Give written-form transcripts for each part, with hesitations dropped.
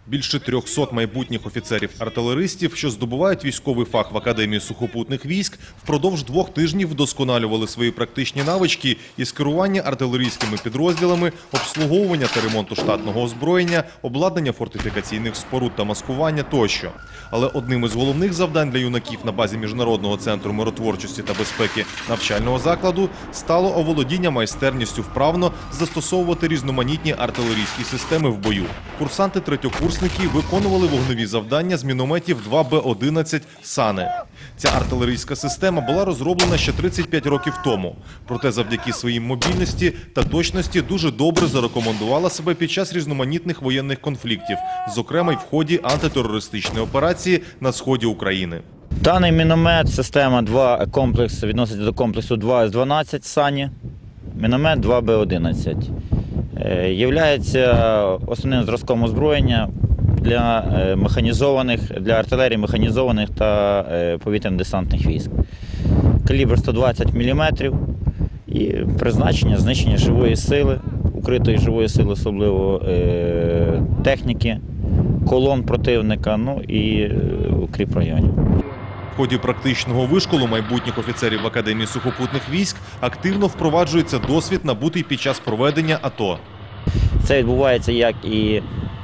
Більше 300 майбутніх офіцерів-артилеристів, що здобувають військовий фах в Академії сухопутних військ, впродовж 2 тижнів вдосконалювали свої практичні навички із керування артилерійськими підрозділами, обслуговування та ремонту штатного озброєння, обладнання фортифікаційних споруд та маскування тощо. Але одним із головних завдань для юнаків на базі Міжнародного центру миротворчості та безпеки навчального закладу стало оволодіння майстерністю вправно застосовувати різноманітні артилерійські системи в бою. Курсанти-третьокурсники виконували вогневі завдання з мінометів 2Б-11 «Сани». Ця артилерійська система була розроблена ще 35 років тому. Проте завдяки своїй мобільності та точності дуже добре зарекомендувала себе під час різноманітних воєнних конфліктів, зокрема й в ході антитерористичної операції на сході України. Даний міномет, система 2 комплекс, відноситься до комплексу 2С12 «Сані», міномет 2Б-11. Являється основним зразком озброєння для артилерії механізованих та повітряно-десантних військ. Калібр 120 мм і призначення знищення живої сили, укритої живої сили, особливо техніки, колон противника, ну і укріп районів. В ході практичного вишколу майбутніх офіцерів Академії сухопутних військ активно впроваджується досвід, набутий під час проведення АТО. Це відбувається як і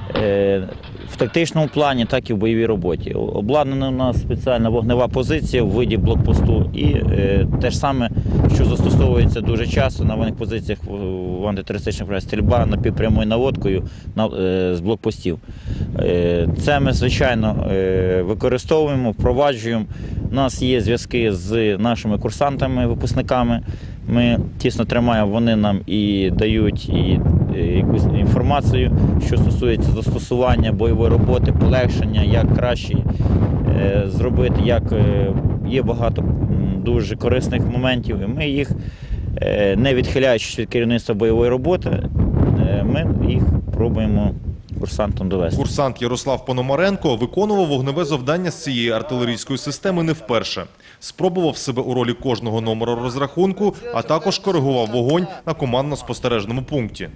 в тактичному плані, так і в бойовій роботі. Обладнана у нас спеціальна вогнева позиція в виді блокпосту і те ж саме, що застосовується дуже часто на воєнних позиціях в антитерористичних проєктах, стрільба напівпрямою наводкою з блокпостів. Це ми, звичайно, використовуємо, впроваджуємо. У нас є зв'язки з нашими курсантами, випускниками. Ми тісно тримаємо, вони нам і дають якусь інформацію, що стосується застосування бойової роботи, полегшення, як краще зробити, як є багато дуже корисних моментів. І ми їх, не відхиляючись від керівництва бойової роботи, ми їх пробуємо курсантам довести. Курсант Ярослав Пономаренко виконував вогневе завдання з цієї артилерійської системи не вперше. Спробував себе у ролі кожного номеру розрахунку, а також коригував вогонь на командно-спостережному пункті.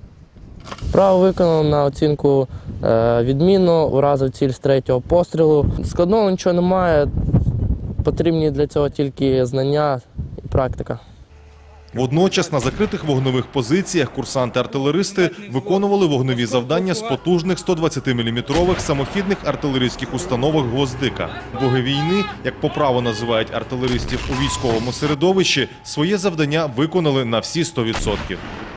Право виконав на оцінку відмінно, уразив ціль з 3-го пострілу. Складного нічого немає, потрібні для цього тільки знання і практика. Водночас на закритих вогневих позиціях курсанти-артилеристи виконували вогневі завдання з потужних 120-мм самохідних артилерійських установок «Гвоздика». Боги війни, як по праву називають артилеристів у військовому середовищі, своє завдання виконали на всі 100%.